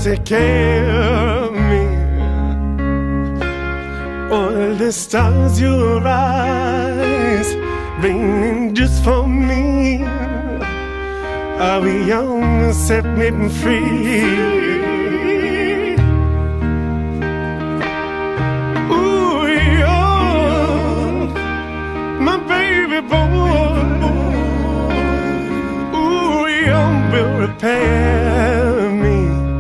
take care of me. All the stars your eyes bringing just for me. Are we young, set me free? Ooh, you're my baby boy. Ooh, young will repair me.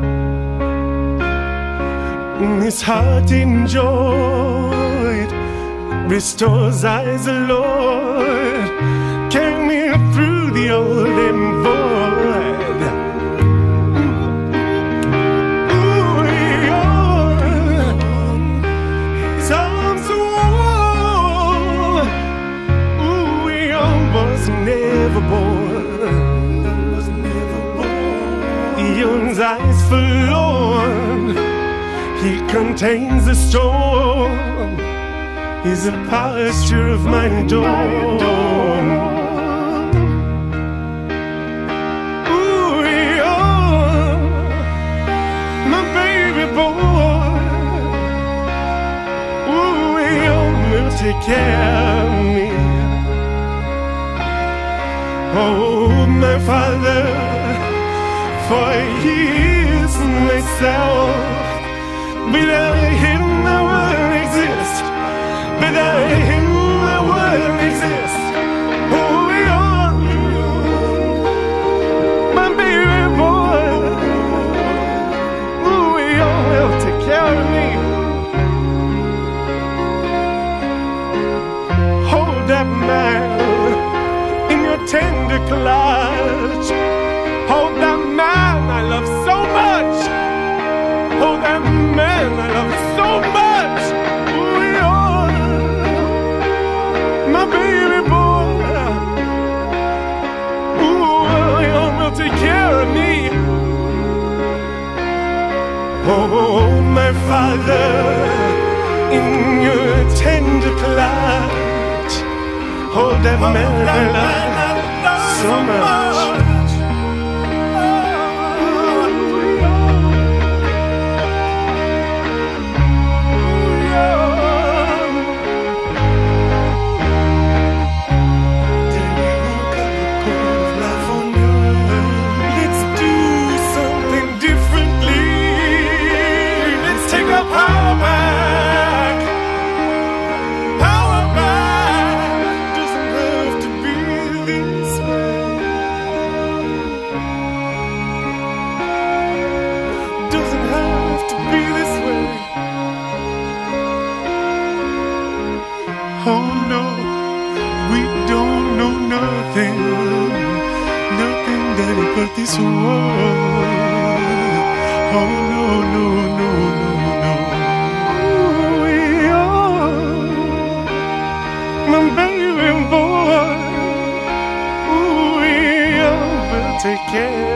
His heart enjoyed restores eyes, the Lord. Carry me through the old and void. Ooh, his arms warm. Ooh, young was never born. Young's eyes forlorn. He contains the storm. He's the posture of my dawn. Ooh, you're my baby boy. Ooh, you will take care of me. Oh, my Father, for He is myself. Without Him, I wouldn't exist. Without Him, I wouldn't exist. Oh, you're my baby boy. Oh, you will take care of me. Hold that man in your tender clutch. Hold that man I love so much. Hold that man I love so much. Ooh, you're my baby boy. Ooh, you will take care of me. Oh, my Father, in your tender clutch. Hold that man I love so much. Oh no, we don't know nothing, nothing that it but this world. Oh no, no, no, no, no. We are my baby boy. We will take care.